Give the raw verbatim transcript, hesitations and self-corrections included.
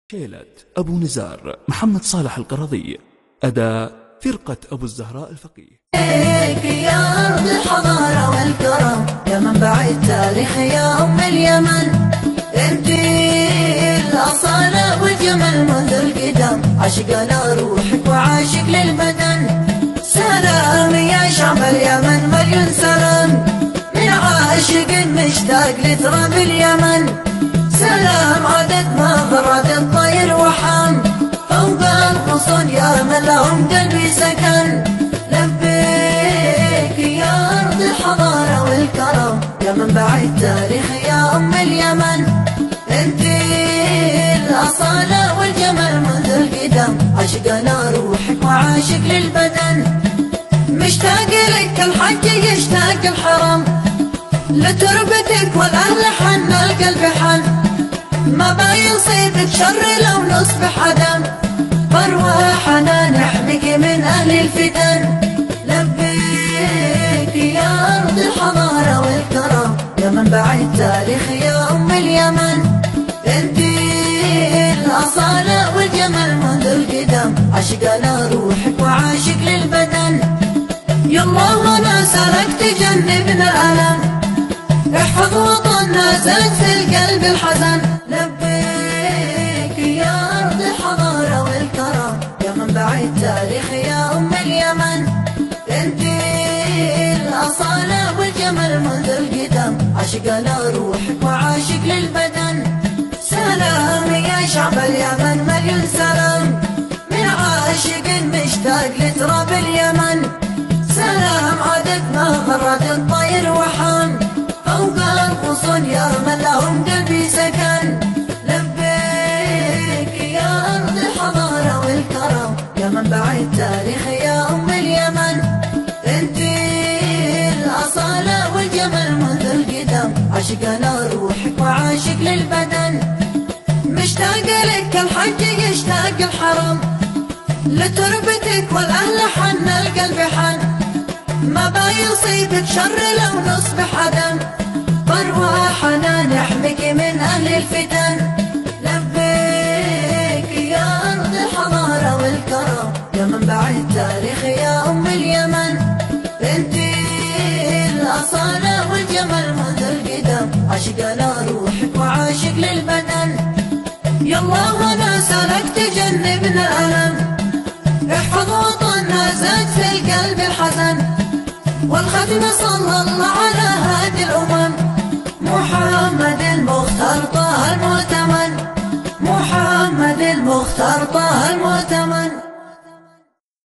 شيلة أبو نزار محمد صالح القرضي. أداء فرقة أبو الزهراء الفقيه. يا أرض الحضارة والكرم، يا منبع التاريخ يا أم اليمن، انتي الأصالة والجمال منذ القدم، عشقنا روحك وعاشق للبدن. سلام يا شعب اليمن مليون سلام، من عاشق مشتاق لتراب اليمن. سلام عدد ما برد الطير وحام، فوق الغصون يا من لهم قلبي سكن. لبيك يا أرض الحضارة والكرم، يا منبع التاريخ يا أم اليمن، انتي الأصالة والجمال منذ القدم، عشقنا روحك وعاشق للبدن. مشتاق لك الحج يشتاق الحرم، لتربتك والأهل حن القلب حن، ما بيصيبك شر لو نصبح عدم، فارواحنا نحميك من أهل الفتن. لبيك يا أرض الحضارة والكرم، يا منبع التاريخ يا أم اليمن، انتي الأصالة والجمال منذ القدم، عشقنا روحك وعاشق للبدن. يالله وانا سلك تجنبنا الألم، احفظ وطننا زاد في القلب الحزن. لبيك يا أرض الحضارة والكرم، يا منبع التاريخ يا أم اليمن، انتي الأصالة والجمال منذ القدم، عشقنا روحك وعاشق للبدن. سلام يا شعب اليمن مليون سلام، من عاشق مشتاق لتراب اليمن. سلام عدد ما فرد الطير وحام، فوق الغصون يا من لهم قلبي سكن. لبيك يا أرض الحضارة والكرم، يا منبع التاريخ يا أم اليمن، انتي الأصالة والجمال منذ القدم، عشقنا روحك وعاشق للبدن. مشتاق لك الحج يشتاق الحرم، لتربتك والأهل حن القلب حن، ما بيصيبك شر لو نصبح عدم، فارواحنا نحميك من أهل الفتن. لبيك يا أرض الحضارة والكرم، يا منبع التاريخ يا أم اليمن، انتي الأصالة والجمال منذ القدم، عشقنا روحك وعاشق للبدن. يالله وانا سلك تجنبنا الألم، احفظ وطننا زاد في القلب الحزن. والختم صلى الله على هادي الأمم، محمد المختار طه المؤتمن، محمد المختار طه المؤتمن.